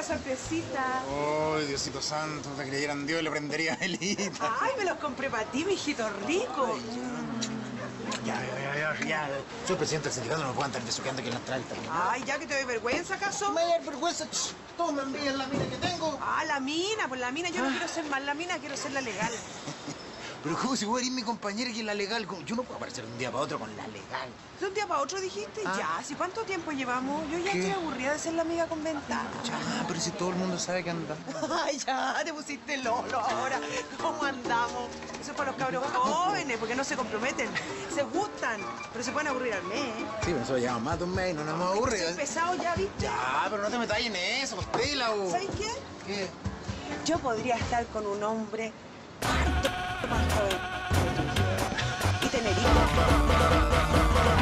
sorpresita. Ay, Diosito santo, te creyera en Dios y le prendería velita. Ay, me los compré para ti, mijito rico. Ya. Soy presidente del sindicato, no me puedo andar besuqueando aquí en la tralta. Ay, ya que te doy vergüenza, ¿acaso? Me da vergüenza. Todos me envían la mina que tengo. Ah, la mina, pues la mina, yo no quiero ser más la mina, quiero ser la legal. Pero ¿cómo si voy a ir mi compañera que es la legal? Yo no puedo aparecer de un día para otro con la legal. ¿De un día para otro dijiste? Ah. Ya, ¿sí cuánto tiempo llevamos? Yo ya ¿Qué? estoy aburrida de ser la amiga con ventaja. Ya, pero si todo el mundo sabe que anda. Ay, ya, te pusiste lolo ahora. ¿Cómo andamos? Eso es para los cabros jóvenes, porque no se comprometen. Se gustan, pero se pueden aburrir al mes, ¿eh? Sí, pero nosotros llevamos más de un mes y no nos hemos aburrido. Estoy pesado ya, ¿viste? Ya, pero no te metas en eso, Costela. ¿Sabes qué? ¿Qué? Yo podría estar con un hombre harto más joven y tener hijos.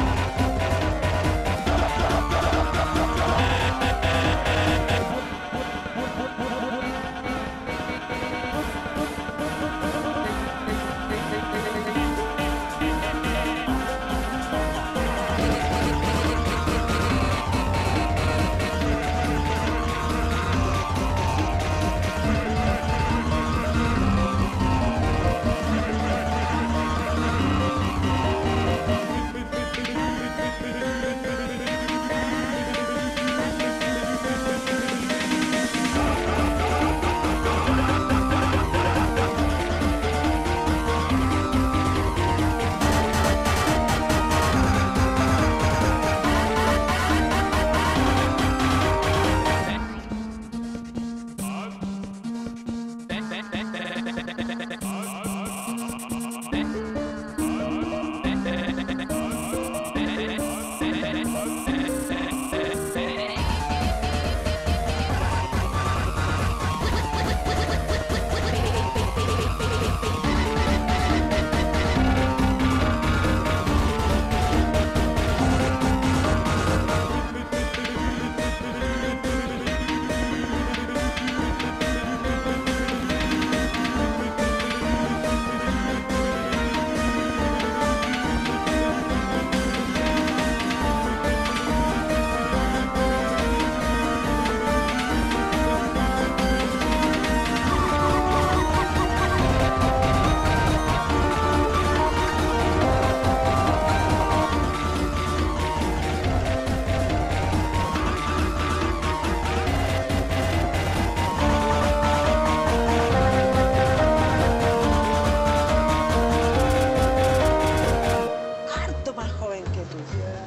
Harto más joven que tú.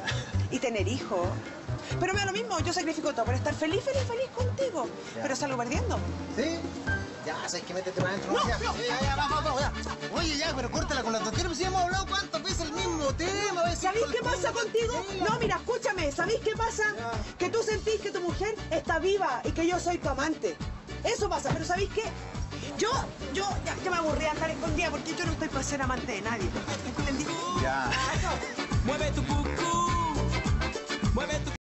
Y tener hijos. Pero me da lo mismo, yo sacrifico todo por estar feliz contigo. Ya. Pero salgo perdiendo. ¿Sí? Ya, sabes que métete para adentro. No, ya, no. ya, vamos, ya. Oye, ya, pero córtala con la tontera. Pues si hemos hablado cuántas veces el mismo tema. ¿Sabéis qué pasa contigo? No, mira, escúchame. ¿Sabéis qué pasa? Ya. Que tú sentís que tu mujer está viva y que yo soy tu amante. Eso pasa, pero ¿sabéis qué? Yo ya me aburrí de andar escondida porque yo no estoy para ser amante de nadie. ¿Entendí? Ya. Mueve tu cucú, mueve tu